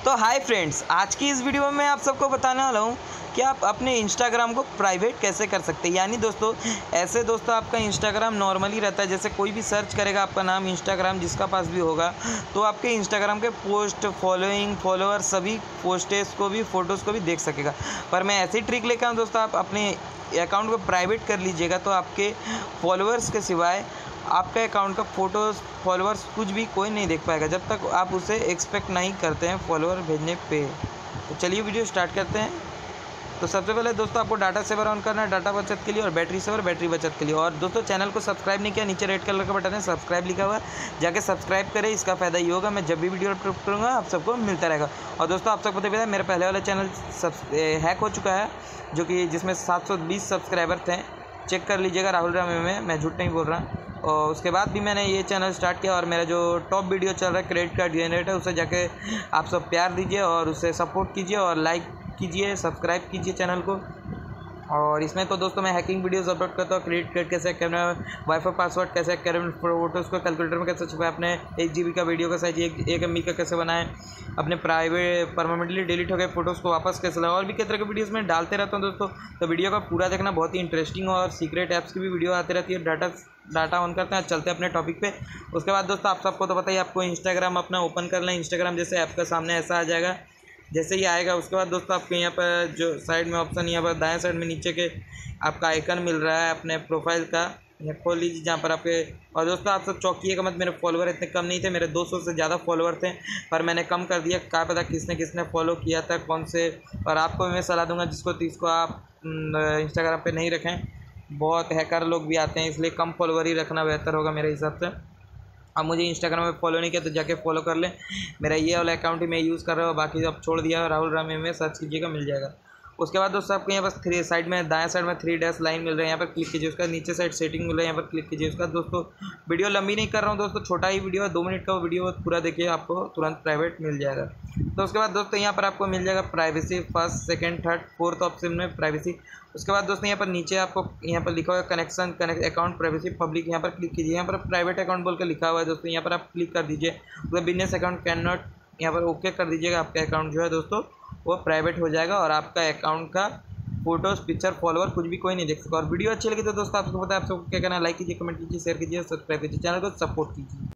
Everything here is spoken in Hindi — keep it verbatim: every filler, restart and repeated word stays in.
तो हाय फ्रेंड्स, आज की इस वीडियो में मैं आप सबको बताने वाला हूँ कि आप अपने इंस्टाग्राम को प्राइवेट कैसे कर सकते हैं। यानी दोस्तों, ऐसे दोस्तों आपका इंस्टाग्राम नॉर्मली रहता है, जैसे कोई भी सर्च करेगा आपका नाम इंस्टाग्राम जिसका पास भी होगा, तो आपके इंस्टाग्राम के पोस्ट, फॉलोइंग, फॉलोअर सभी पोस्टेस को भी, फ़ोटोज़ को भी देख सकेगा। पर मैं ऐसी ट्रिक लेकर आऊँ दोस्तों, आप अपने अकाउंट को प्राइवेट कर लीजिएगा तो आपके फॉलोअर्स के सिवाय आपके अकाउंट का फ़ोटोज़, फॉलोअर्स कुछ भी कोई नहीं देख पाएगा जब तक आप उसे एक्सपेक्ट नहीं करते हैं फॉलोअर भेजने पे। तो चलिए वीडियो स्टार्ट करते हैं। तो सबसे पहले दोस्तों आपको डाटा सेवर ऑन करना है, डाटा बचत के लिए, और बैटरी सेवर बैटरी बचत के लिए। और दोस्तों चैनल को सब्सक्राइब नहीं किया, नीचे रेड कलर का बटन है सब्सक्राइब लिखा हुआ है, जाके सब्सक्राइब करें। इसका फ़ायदा ये होगा, मैं जब भी वीडियो अपलोड करूँगा आप सबको मिलता रहेगा। और दोस्तों आप सबको पता है मेरे पहले वाला चैनल सब हैक हो चुका है, जो कि जिसमें सात सौ बीस सब्सक्राइबर थे, चेक कर लीजिएगा, राहुल राम में मैं झूठ नहीं बोल रहा। और उसके बाद भी मैंने ये चैनल स्टार्ट किया, और मेरा जो टॉप वीडियो चल रहा है क्रेडिट कार्ड जनरेटर, उसे जाके आप सब प्यार दीजिए और उसे सपोर्ट कीजिए और लाइक कीजिए, सब्सक्राइब कीजिए चैनल को। और इसमें तो दोस्तों मैं हैकिंग वीडियोस अपलोड करता हूँ, क्रेडिट कार्ड कैसे हैक करना है, वाईफाई पासवर्ड कैसे हैक करें, फोटोज़ को कैलकुलेटर में कैसे छुपाएं, अपने एक जी बी का वीडियो का साइज एक एक एम बी का कैसे बनाएं, अपने प्राइवेट परमानेंटली डिलीट हो गए फोटोज़ को वापस कैसे लगाएं, और भी कई तरह के वीडियोज़ में डालते रहता हूँ दोस्तों। तो वीडियो का पूरा देखना, बहुत ही इंटरेस्टिंग और सीक्रेट ऐप्स की भी वीडियो आती रहती है। डाटा डाटा ऑन करते हैं, चलते हैं अपने टॉपिक पे। उसके बाद दोस्तों आप सबको तो बताइए, आपको इंस्टाग्राम अपना ओपन कर लें। इंस्टाग्राम जैसे ऐप का सामने ऐसा आ जाएगा, जैसे ही आएगा उसके बाद दोस्तों आपको यहाँ पर जो साइड में ऑप्शन, यहाँ पर दाएं साइड में नीचे के आपका आइकन मिल रहा है अपने प्रोफाइल का, यहाँ खोल लीजिए जहाँ पर आपके। और दोस्तों आप सब चौंकिएगा मत, मेरे फॉलोअर इतने कम नहीं थे, मेरे दो सौ से ज़्यादा फॉलोअर थे, पर मैंने कम कर दिया। क्या पता किसने किसने फॉलो किया था, कौन से। और आपको मैं सलाह दूंगा जिसको जिसको आप इंस्टाग्राम पे नहीं रखें, बहुत हैकर लोग भी आते हैं, इसलिए कम फॉलोअर ही रखना बेहतर होगा मेरे हिसाब से। अब मुझे इंस्टाग्राम में फॉलो नहीं किया तो जाके फॉलो कर लें, मेरा ये वाला अकाउंट ही मैं यूज़ कर रहा हूँ, बाकी अब छोड़ दिया है। राहुल राम में सर्च कीजिएगा, मिल जाएगा। उसके बाद दोस्तों आपको यहाँ पर थ्री साइड में दाएं साइड में थ्री डैश लाइन मिल रहा है, यहाँ पर क्लिक कीजिए। उसका नीचे साइड सेटिंग मिल रहा है, यहाँ पर क्लिक कीजिए। उसका दोस्तों वीडियो लंबी नहीं कर रहा हूँ दोस्तों, छोटा ही वीडियो है, दो मिनट का वो वीडियो पूरा देखिए, आपको तुरंत प्राइवेट मिल जाएगा। तो उसके बाद दोस्तों यहाँ पर आपको मिल जाएगा privacy, first second third fourth option में प्राइवेसी। उसके बाद दोस्तों यहाँ पर नीचे आपको यहाँ पर लिखा हुआ है connection connect account privacy public, यहाँ पर क्लिक कीजिए। यहाँ पर प्राइवेट अकाउंट बोल के लिखा हुआ है दोस्तों, यहाँ पर आप क्लिक कर दीजिए। उसके बिजनेस अकाउंट कैन नॉट, यहाँ पर ओके कर दीजिएगा। आपका अकाउंट जो है दोस्तों वो प्राइवेट हो जाएगा, और आपका अकाउंट का फोटोज़, पिक्चर, फॉलोअर कुछ भी कोई नहीं देख सका। और वीडियो अच्छी लगी तो दोस्तों आपको पता है आप सबको क्या करना है, लाइक कीजिए, कमेंट कीजिए, शेयर कीजिए, सब्सक्राइब कीजिए, चैनल को सपोर्ट कीजिए।